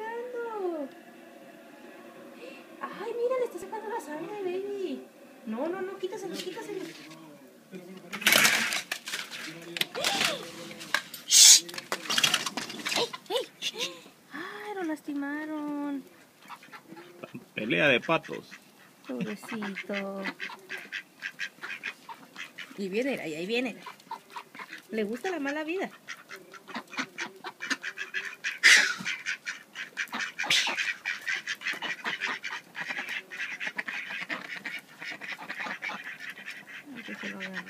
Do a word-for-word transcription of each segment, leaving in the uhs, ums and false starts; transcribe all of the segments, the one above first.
sangrando. Ay, mira, le está sacando la sangre, baby. No, no, no, quítaselo, quítaselo. ¡Ey, ey! ¡Ay, lo lastimaron! Pelea de patos. Pobrecito. Y viene, ahí, ahí viene. Le gusta la mala vida. Ay, que se lo agarre.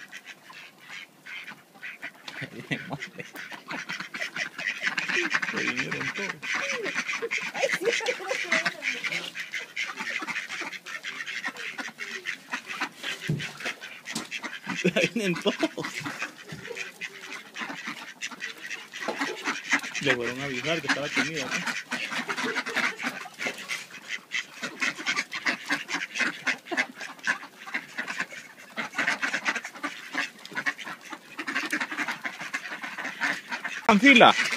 Se vinieron todos. Ay, sí, Se vienen todos. Le fueron a avisar que estaba comida acá. ¡En fila!